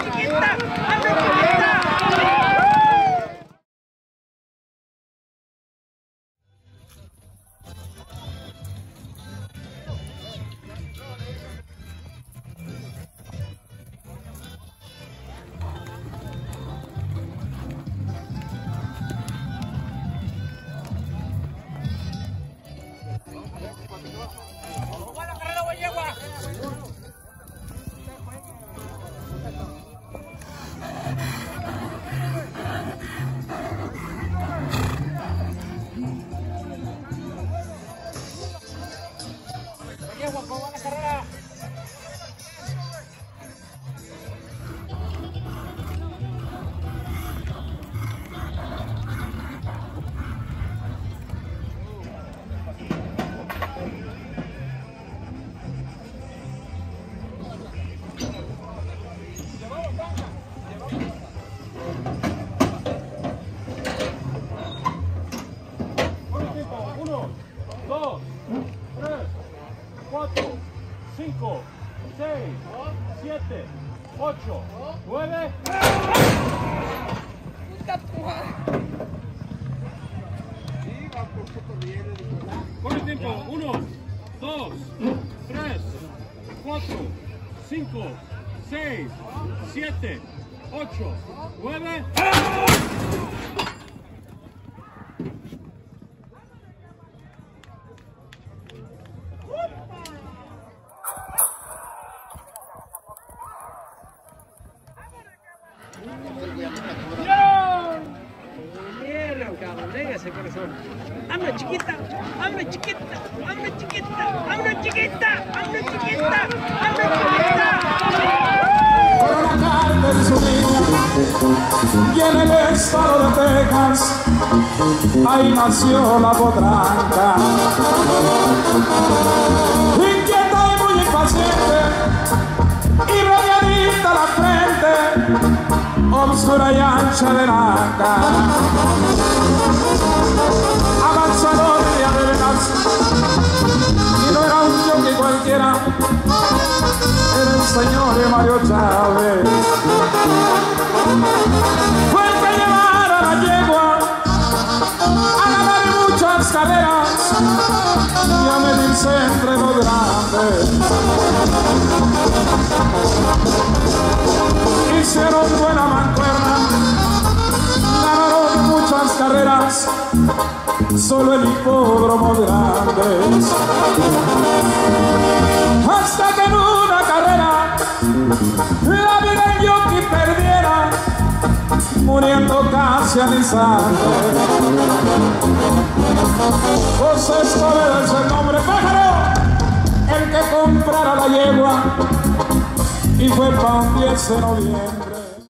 chiquita! ¡Anda chiquita! Con el tiempo, 1, 2, 3, 4, 5, 6, 7, 8, 9. ¡Anda chiquita! ¡Anda chiquita! ¡Anda chiquita! ¡Anda chiquita! ¡Anda chiquita! ¡Anda chiquita! Con la carne de su niña y en el estado de Texas, ahí nació la potranca. Inquieta y muy impaciente y radiadita la frente, obscura y ancha de naca. Avanzador de arenas, y no era un jockey cualquiera, era el señor de Mario Chávez. Fue el que llevara la yegua a ganar muchas carreras y a medirse entre los grandes. Hicieron buena mancuerna, ganaron muchas carreras, solo el hipódromo grandes. Hasta que en una carrera la vida el jockey perdiera, muriendo casi al instante. José Escobedo es el nombre, pájaro, el que comprara la yegua, y fue para un 10 de noviembre.